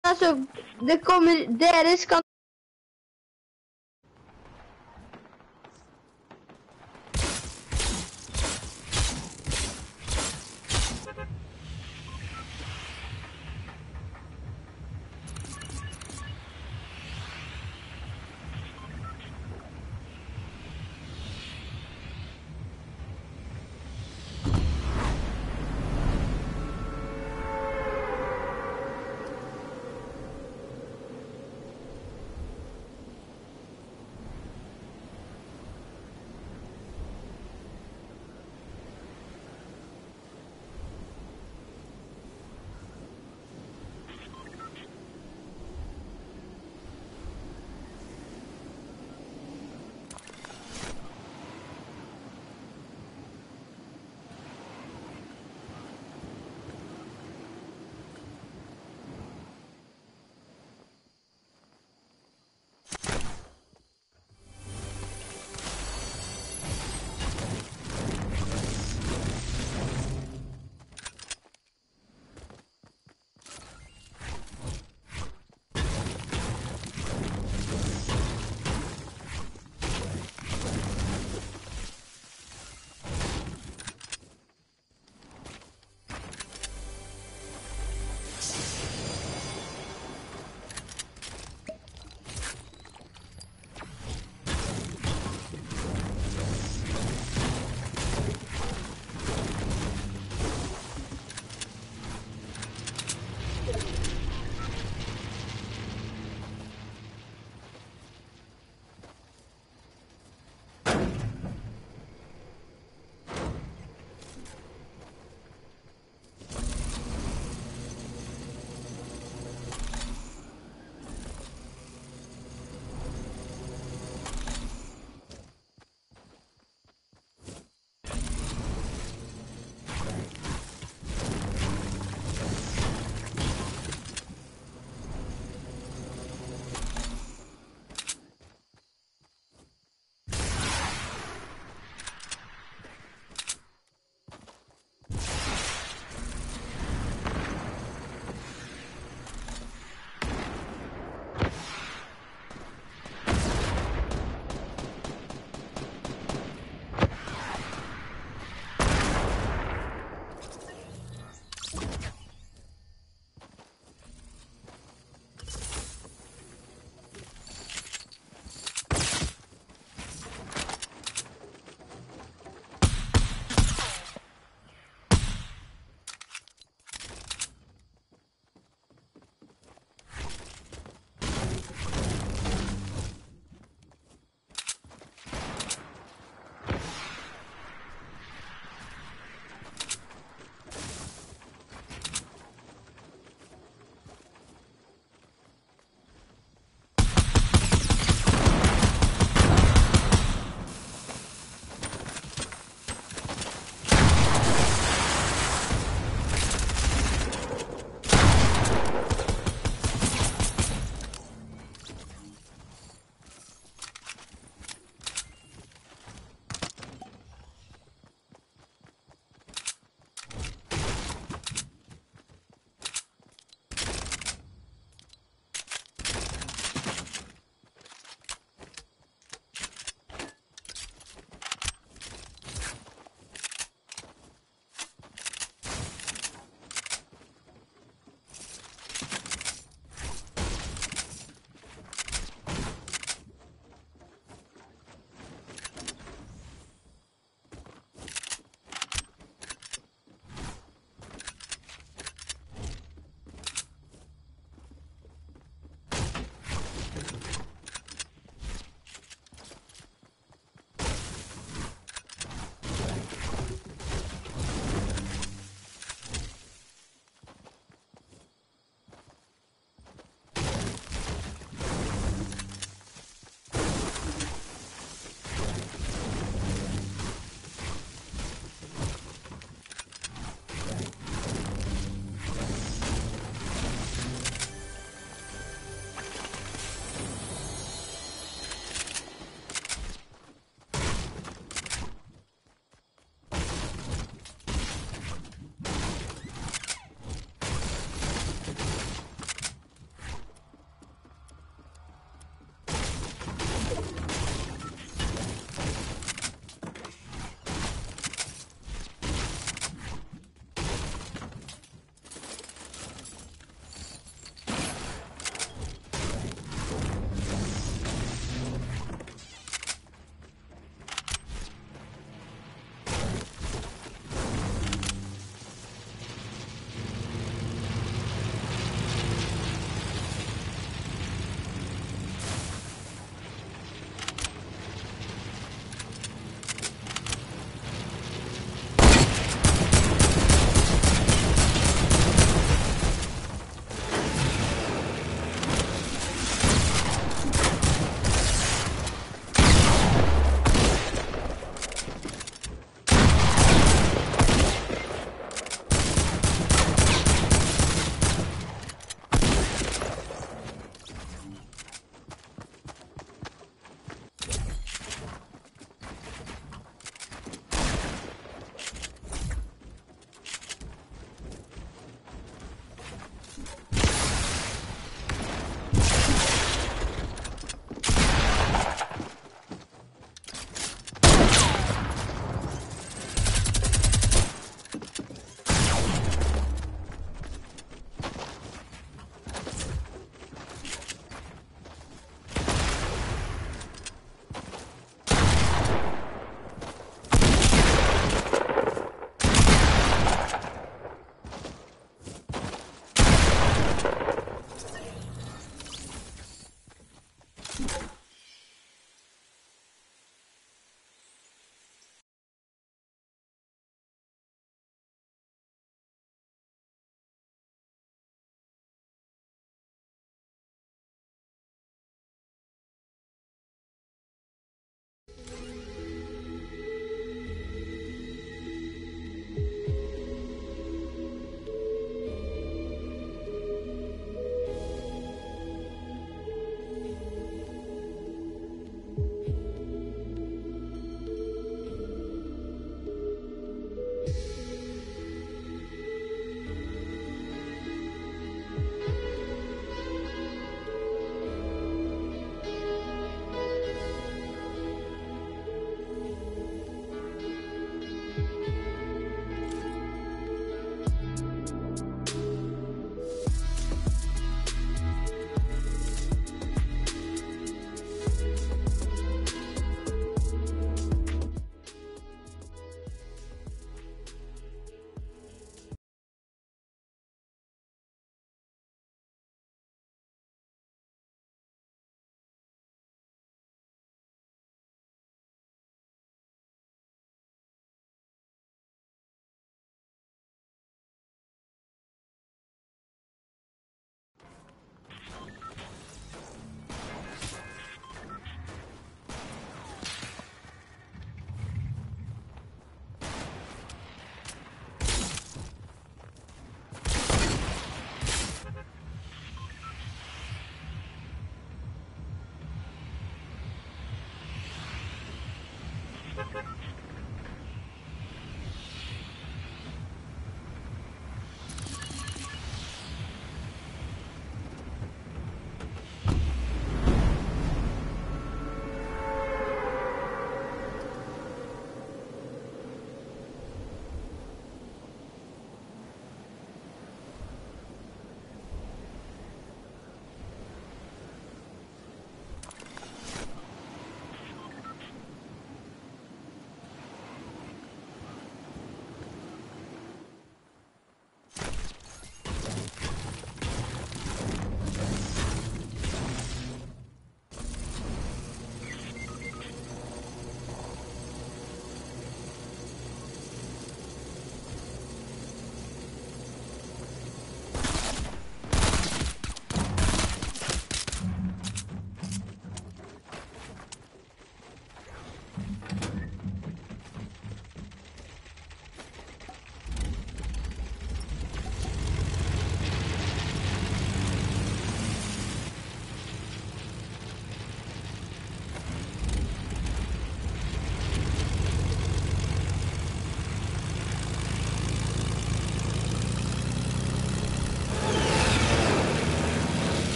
Altså, det kommer... Dere skal...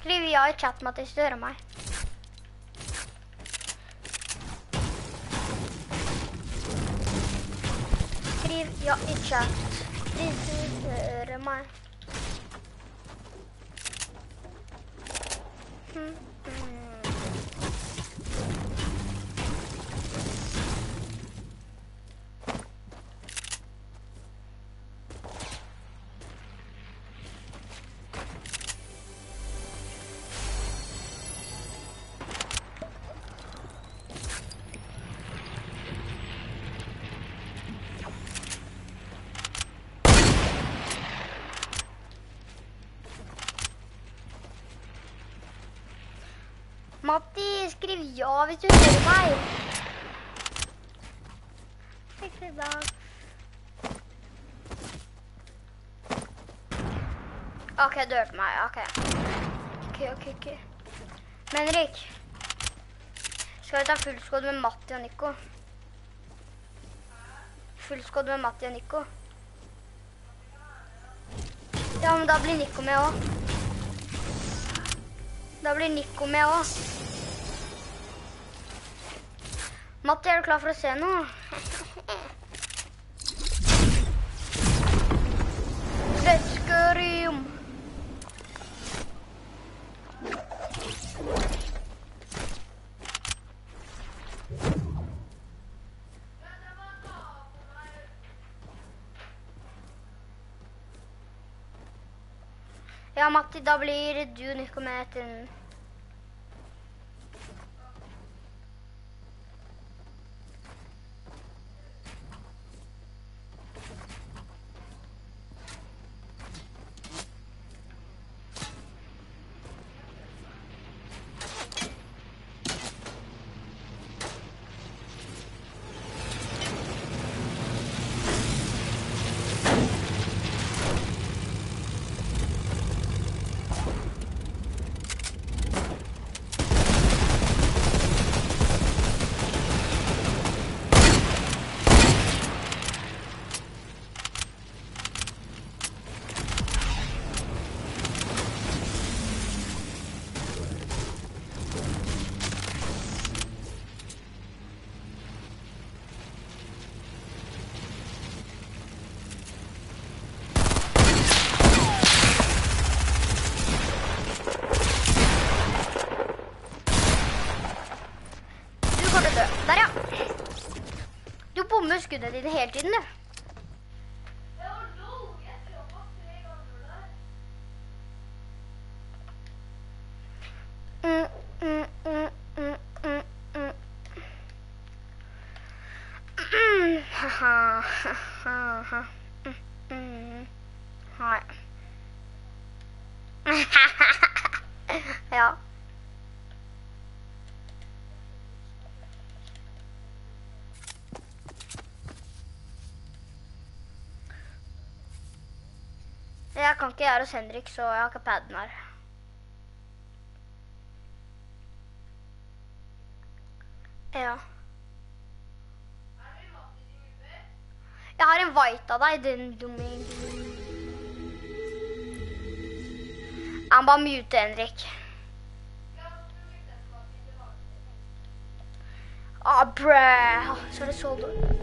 Skriv ja i chat, Mattis, du hører meg. Skriv ja i chat, hvis du hører meg. Matti, skriv ja hvis du hører meg. Ikke dag. Ok, du hørte meg, ok. Ok. Men Henrik, skal vi ta fullskåd med Matti og Nico? Fullskåd med Matti og Nico? Ja, men da blir Nico med også. Da blir Nico med også. Matti, er du klar for å se noe? Let's go, Rium. Ja, Matti, da blir du Nico med etter. Skuddet dine hele tiden, du. Ja. Jeg kan ikke gjøre hos Henrik, så jeg har ikke padden her. Ja. Jeg har en white av deg, den dumme. Han bare mute Henrik. Bræ. Så er det så dårlig.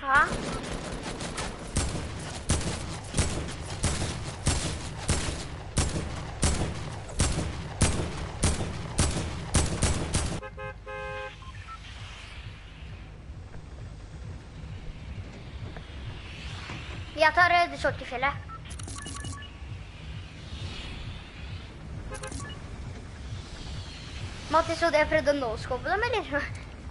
Hæ? Jeg tar det sorte fjellet. Matti, så det jeg prøvde å no-scope dem, eller?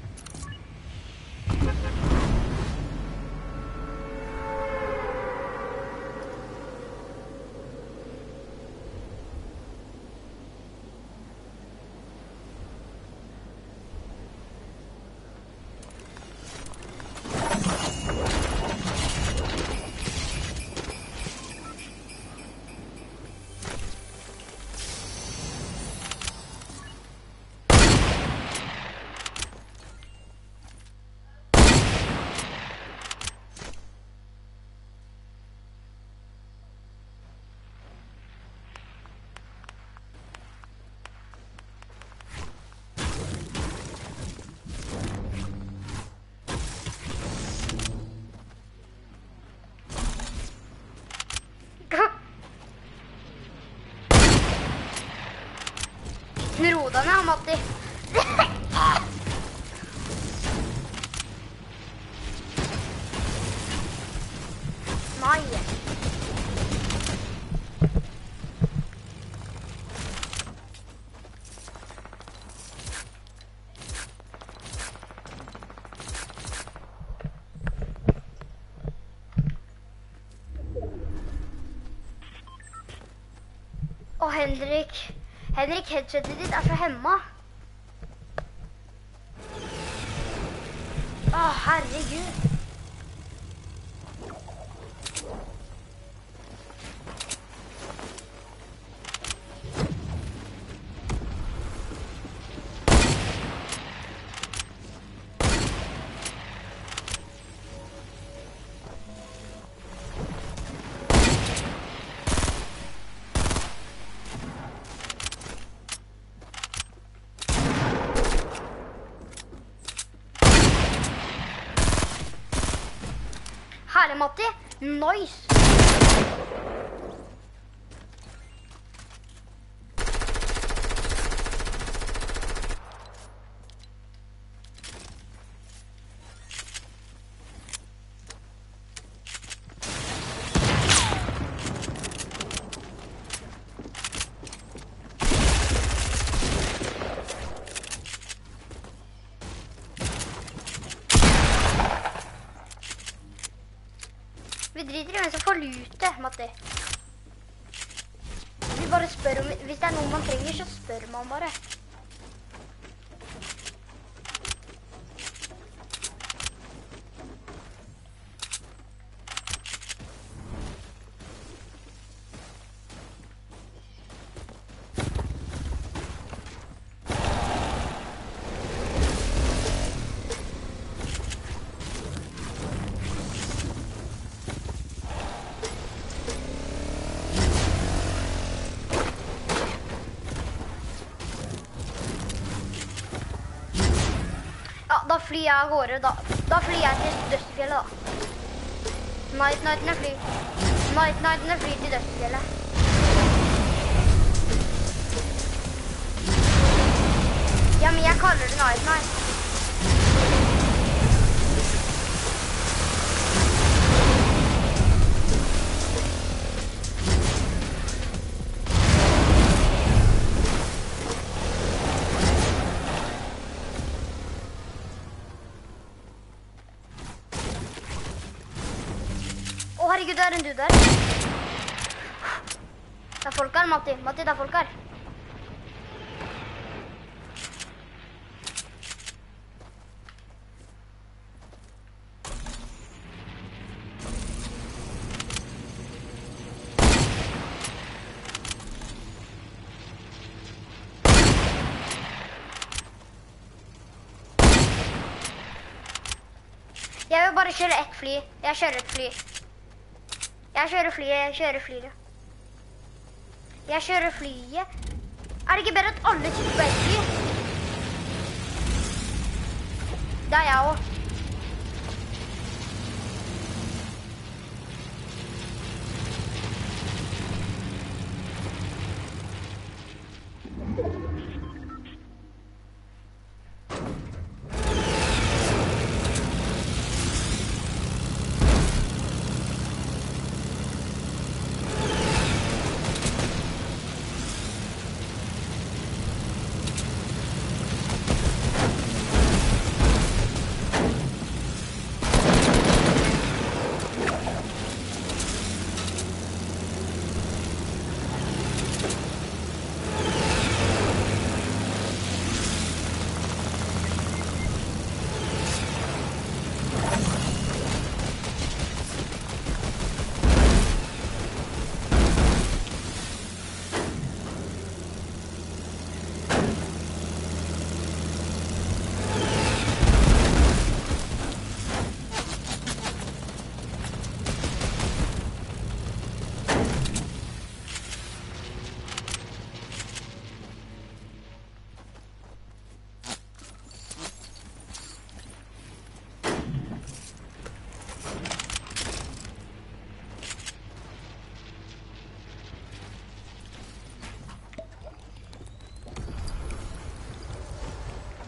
Ro deg ned, Matti. Nei. Å, Henrik, headsetet ditt er så hemma. Å, herregud. Herlig, Matti. Nice. Vi driter i hvem som får lute, Matti. Vi bare spør om, hvis det er noe man trenger, så spør man bare. Da flyr jeg av gårde, da flyr jeg til Dødsfjellet, da. Nighten flyr til Dødsfjellet. Ja, men jeg kaller det Night. Herregud, det er en dude der. Det er folk her, Matti. Matti, det er folk her. Jeg vil bare kjøre ett fly. Jeg kjører et fly. Jeg kjører flyet. Er det ikke bedre at alle sitter på ett fly? Det er jeg også.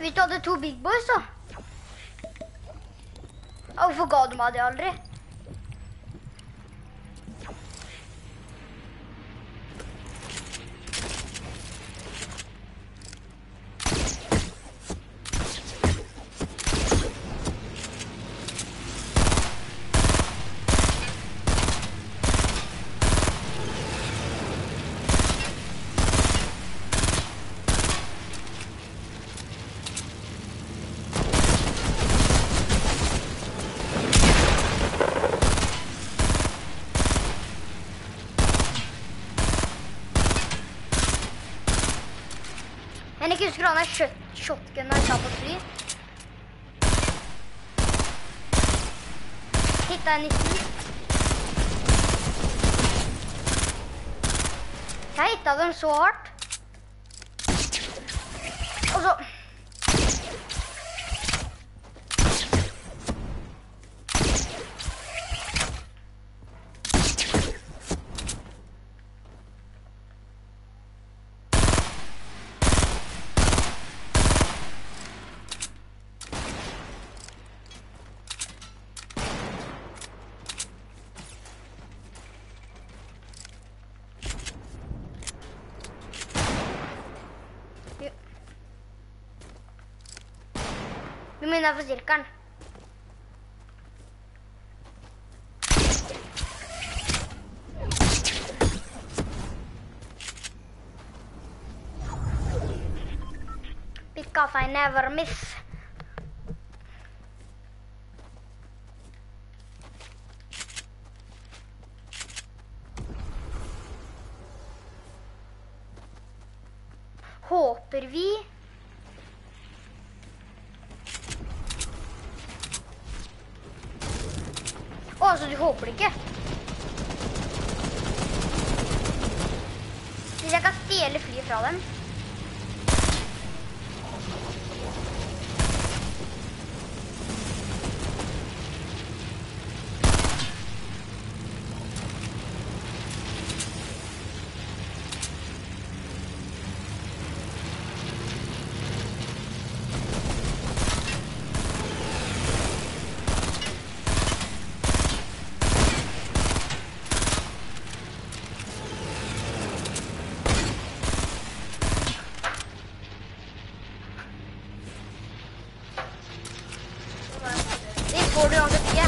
hvis du hadde 2 big boys da. Hvorfor ga du meg det aldri? Men ikke husker han shotgun når jeg sa på fly. Hittet jeg 19. Jeg hittet dem så hardt. Og så... Vi må innenfor sirkelen. Pick off, I never miss. Håper vi... Så du håper det ikke? Hvis jeg kan stjele fly fra dem. Får du uansett ikke?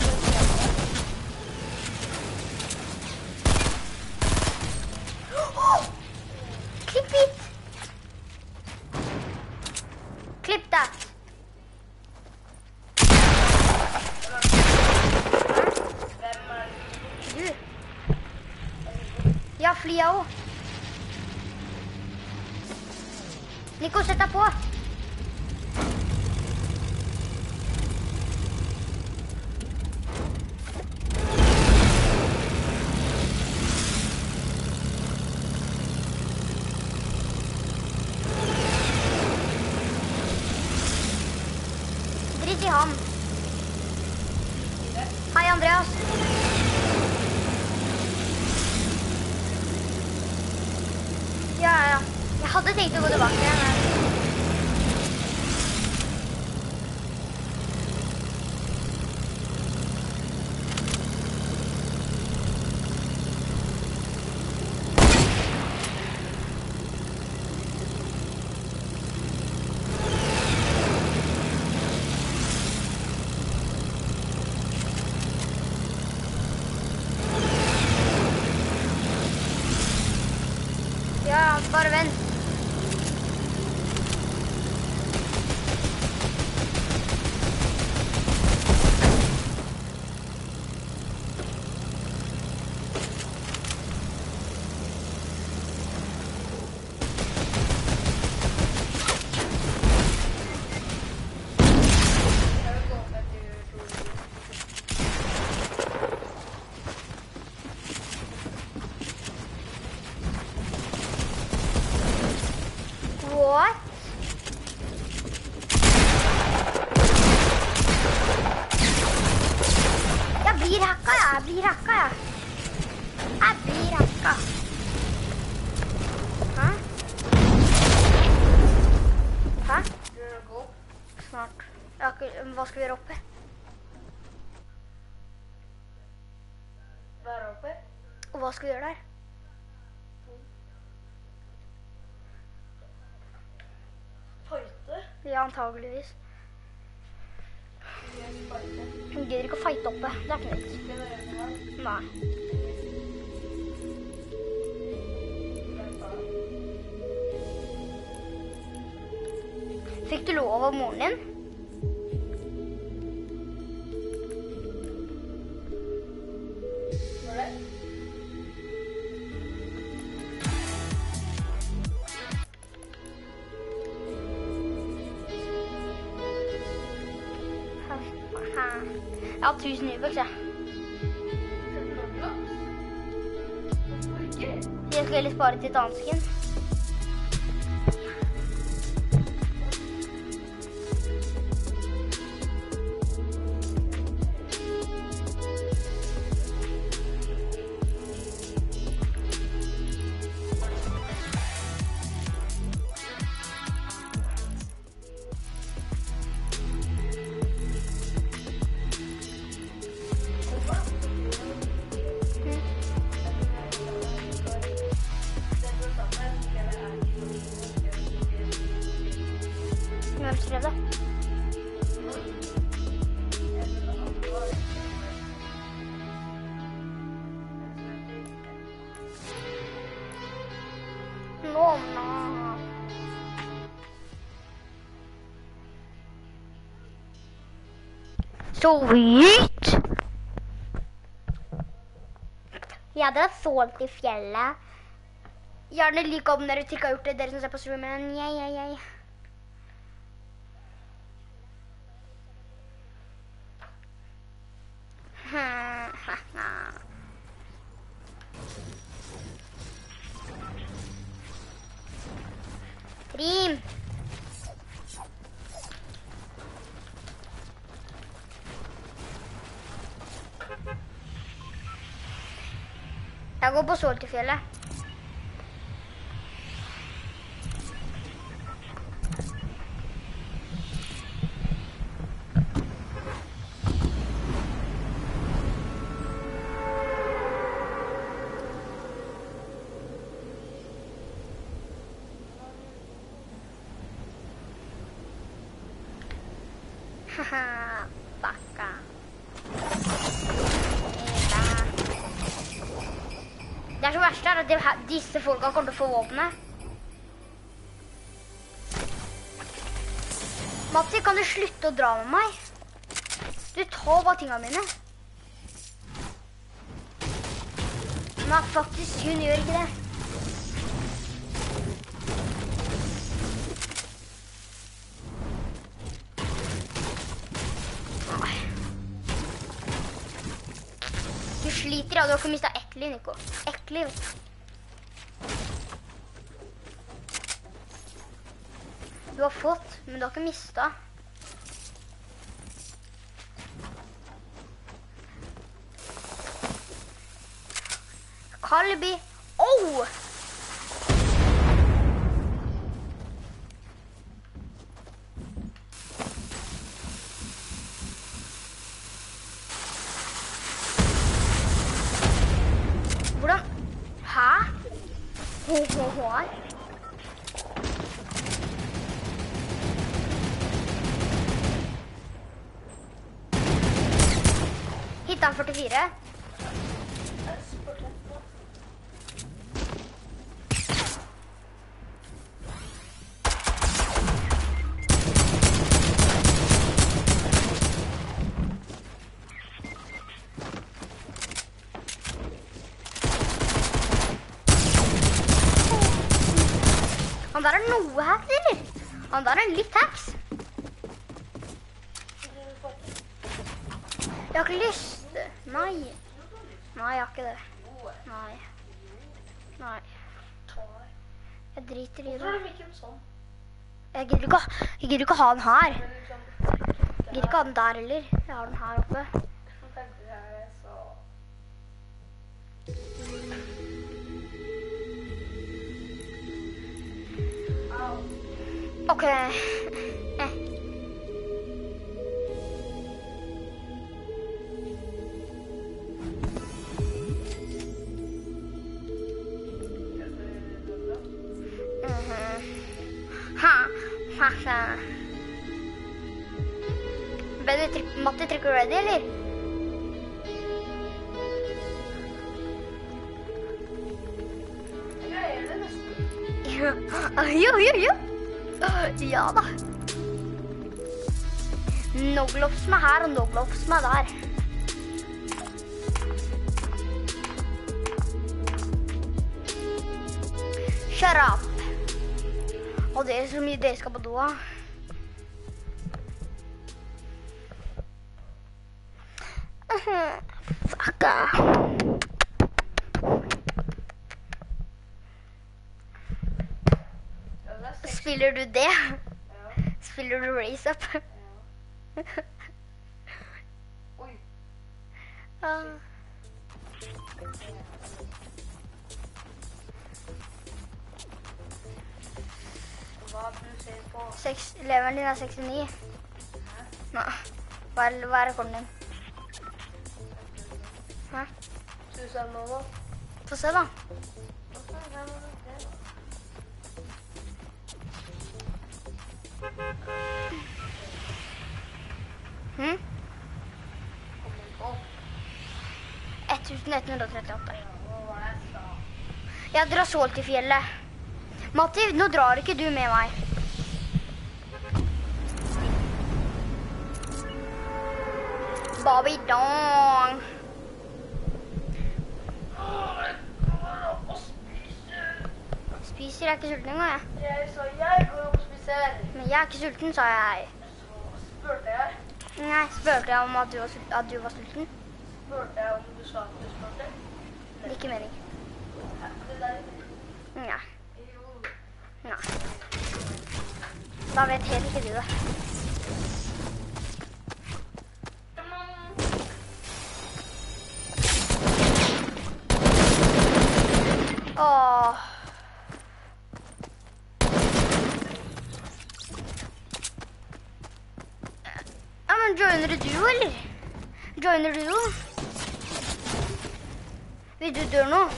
Klipp hit! Klipp that! Du? Ja, flyet også. Nico, sett deg på! Han. Hei, Andreas. Ja. Jeg hadde tenkt å gå tilbake, men... Bare vent. What? Jeg blir hacka. Jeg blir hacka. Hæ? Hæ? snart. Hva skal vi gjøre oppe? Være oppe? Og hva skal vi gjøre der? Fighte? Ja, antageligvis. Hun gidder ikke å fighte oppe. Det er ikke nytt. Nei. Fikk du lov av moren din? Var det? Jeg har 1000 Nubux, jeg. Jeg skal heller spare til et annet skin. Hvem skrev det? Nå. Sweet! Ja, det er sånt i fjellet. Gjerne like om dere ikke har gjort det, dere som ser på streamen. Yay. Rim. Jeg går på Soltefjellet. Haha, bakka. Det er så verst her at disse folka kommer til å få våpenet. Matsi, kan du slutte å dra med meg? Du tar bare tingene mine. Nei, faktisk, hun gjør ikke det. Du sliter, ja. Du har ikke mistet ett liv, Nico. Ett liv. Du har fått, men du har ikke mistet. Kalbi. Oh! Hvordan? Hæ? Hår? Hitta han 44? Han der er noe hacks, eller? Han der er litt hacks. Jeg har ikke lyst. Nei. Nei, jeg har ikke det. Nei. Jeg driter i det. Hvorfor er det ikke sånn? Jeg gidder ikke ha den her. Jeg gidder ikke ha den der heller. Jeg har den her oppe. Ok. Matti, trykker du ready, eller? Jo. Ja da. Noglops med her og noglops med der. Shut up. Og det er så mye dere skal på doa. Fucka. Spiller du det? Ja. Spiller du Raise Up? Ja. Oi. Hva ser du på? Leveren din er 69. Hæ? Hva er rekorden din? Hæ? Få se da. Hm? 1138. Jeg drar så til fjellet. Matti, nå drar ikke du med meg. Bobby Dong. Spiser jeg ikke sulten engang, jeg. Jeg sa jeg går opp og spiser. Men jeg er ikke sulten, sa jeg. Spurte jeg? Nei, spurte jeg om at du var sulten? Spurte jeg om du sa at du spurte? Ikke mening. Det der. Nei. Jo. Nei. Da vet helt ikke du det. Åh. Ja, men joiner du, eller? Joiner du? Vil du dø nå?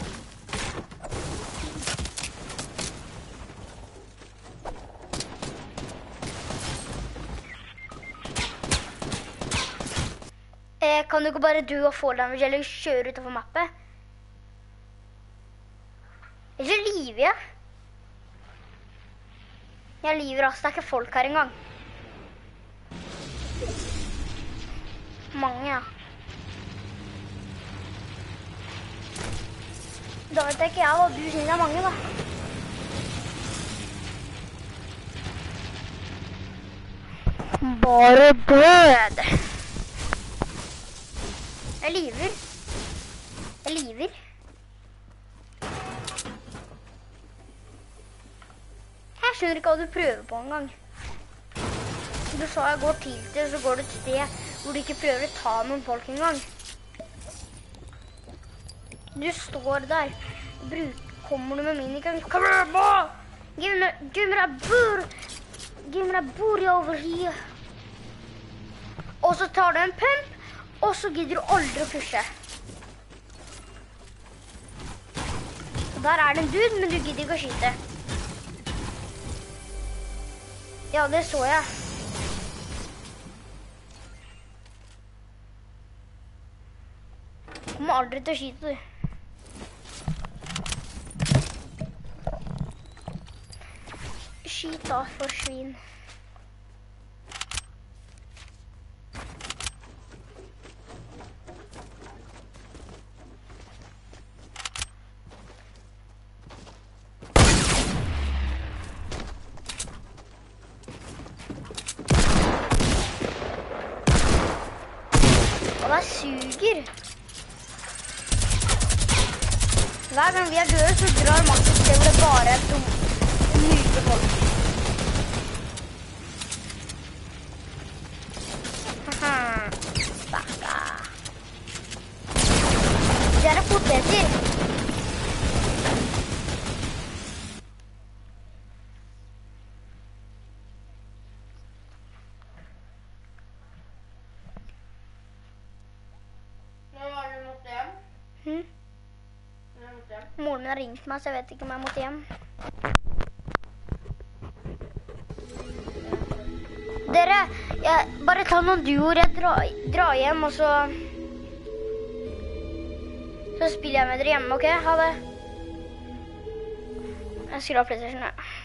Kan du ikke bare dø og få damage, eller kjøre utenfor mappet? Eller liver jeg? Jeg liver, altså. Det er ikke folk her engang. Mange, ja. Da vet jeg ikke jeg hva du synes er mange, da. Bare død. Jeg liver. Jeg liver. Jeg skjønner ikke hva du prøver på en gang. Du sa jeg går til det, så går du et sted hvor du ikke prøver å ta noen folk en gang. Du står der. Kommer du med minigun? Come here, boy! Give me that booty over here. Og så tar du en pump, og så gidder du aldri å pushe. Der er det en dude, men du gidder ikke å skyte. Ja, det så jeg. Kommer aldri til å skyte, du. Skyt da, forsvinn. Og det suger. Hver gang vi er døde, så drar Matti til hvor det bare er myke folk. Bakka. Det er poteter. Moren min har ringt meg, så jeg vet ikke om jeg måtte hjem. Dere, bare ta noen duoer. Jeg drar hjem, og så spiller jeg med dere hjemme, ok? Ha det. Jeg skrur av PlayStation, ja.